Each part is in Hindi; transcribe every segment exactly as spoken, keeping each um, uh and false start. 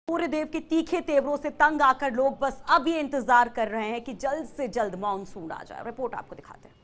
सूर्यदेव के तीखे तेवरों से तंग आकर लोग बस अब ये इंतजार कर रहे हैं कि जल्द से जल्द मानसून आ जाए। रिपोर्ट आपको दिखाते हैं।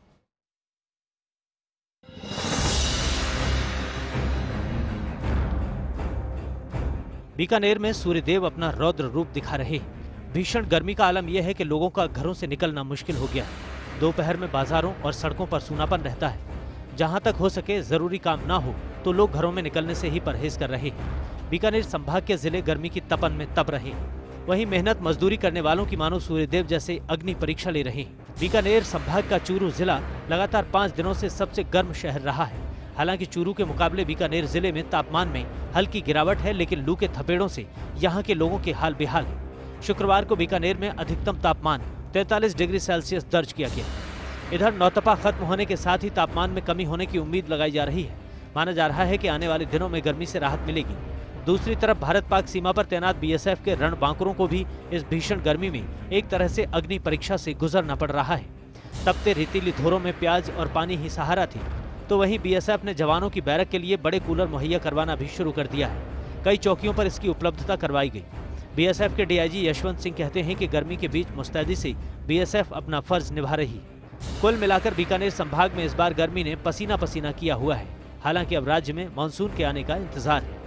बीकानेर में सूर्यदेव अपना रौद्र रूप दिखा रहे हैं। भीषण गर्मी का आलम यह है कि लोगों का घरों से निकलना मुश्किल हो गया है। दोपहर में बाजारों और सड़कों पर सूनापन रहता है। जहां तक हो सके जरूरी काम ना हो तो लोग घरों में निकलने से ही परहेज कर रहे हैं। बीकानेर संभाग के जिले गर्मी की तपन में तप रहे हैं। वहीं मेहनत मजदूरी करने वालों की मानो सूर्यदेव जैसे अग्नि परीक्षा ले रहे हैं। बीकानेर संभाग का चूरू जिला लगातार पाँच दिनों से सबसे गर्म शहर रहा है। हालांकि चूरू के मुकाबले बीकानेर जिले में तापमान में हल्की गिरावट है, लेकिन लू के थपेड़ों से यहाँ के लोगों के हाल बेहाल है। शुक्रवार को बीकानेर में अधिकतम तापमान तैंतालीस डिग्री सेल्सियस दर्ज किया गया। इधर नौतपा खत्म होने के साथ ही तापमान में कमी होने की उम्मीद लगाई जा रही है। माना जा रहा है कि आने वाले दिनों में गर्मी से राहत मिलेगी। दूसरी तरफ भारत पाक सीमा पर तैनात बीएसएफ के रणबांकुरों को भी इस भीषण गर्मी में एक तरह से अग्नि परीक्षा से गुजरना पड़ रहा है। तपते रेतीली धोरों में प्याज और पानी ही सहारा थी, तो वहीं बीएसएफ ने जवानों की बैरक के लिए बड़े कूलर मुहैया करवाना भी शुरू कर दिया है। कई चौकियों पर इसकी उपलब्धता करवाई गई। बीएसएफ के डीआईजी यशवंत सिंह कहते हैं कि गर्मी के बीच मुस्तैदी से बीएसएफ अपना फर्ज निभा रही है। कुल मिलाकर बीकानेर संभाग में इस बार गर्मी ने पसीना पसीना किया हुआ है। हालांकि अब राज्य में मानसून के आने का इंतजार है।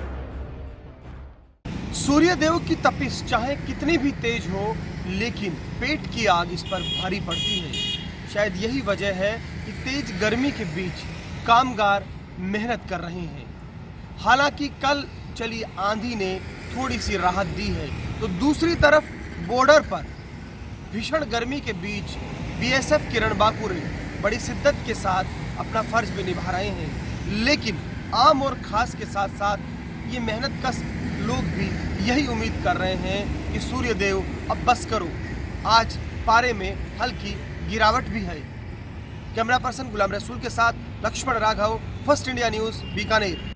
सूर्यदेव की तपिश चाहे कितनी भी तेज हो, लेकिन पेट की आग इस पर भारी पड़ती है। शायद यही वजह है कि तेज गर्मी के बीच कामगार मेहनत कर रहे हैं। हालांकि कल चली आंधी ने थोड़ी सी राहत दी है, तो दूसरी तरफ बॉर्डर पर भीषण गर्मी के बीच बीएसएफ के रणबांकुरे बड़ी शिद्दत के साथ अपना फर्ज भी निभा रहे हैं। लेकिन आम और खास के साथ साथ ये मेहनत कश लोग भी यही उम्मीद कर रहे हैं कि सूर्यदेव अब बस करो। आज पारे में हल्की गिरावट भी है। कैमरा पर्सन गुलाम रसूल के साथ Lakshman Raghav, first India news, Bikaner.